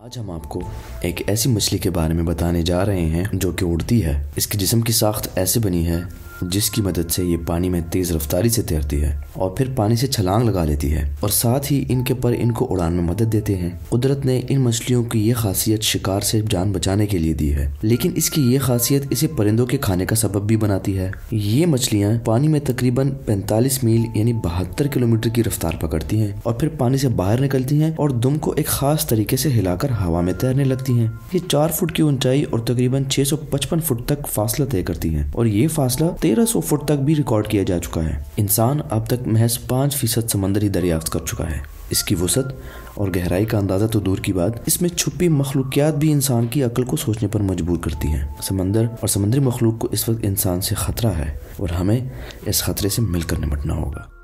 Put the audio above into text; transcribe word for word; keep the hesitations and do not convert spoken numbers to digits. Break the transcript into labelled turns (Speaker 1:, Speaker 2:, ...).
Speaker 1: आज हम आपको एक ऐसी मछली के बारे में बताने जा रहे हैं जो कि उड़ती है। इसके जिस्म की साख्त ऐसे बनी है जिसकी मदद से ये पानी में तेज रफ्तारी से तैरती है और फिर पानी से छलांग लगा लेती है और साथ ही इनके पर इनको उड़ान में मदद देते हैं। कुदरत ने इन मछलियों की ये खासियत शिकार से जान बचाने के लिए दी है, लेकिन इसकी ये खासियत इसे परिंदों के खाने का सबब भी बनाती है। ये मछलियाँ पानी में तकरीबन पैंतालीस मील यानी बहत्तर किलोमीटर की रफ्तार पकड़ती हैं और फिर पानी से बाहर निकलती हैं और दुम को एक खास तरीके से हिलाकर हवा में तैरने लगती हैं। ये चार फुट की ऊंचाई और तकरीबन छह सौ पचपन फुट तक फासला तय करती हैं और ये फासला तेरह सौ फुट तक भी रिकॉर्ड किया जा चुका है। इंसान अब तक महज पाँच फीसद समंदर ही दरियाफ्त कर चुका है। इसकी वसअत और गहराई का अंदाजा तो दूर की बात, इसमें छुपी मखलूकियात भी इंसान की अक्ल को सोचने पर मजबूर करती हैं। समंदर और समुद्री मखलूक को इस वक्त इंसान से खतरा है और हमें इस खतरे से मिलकर निपटना होगा।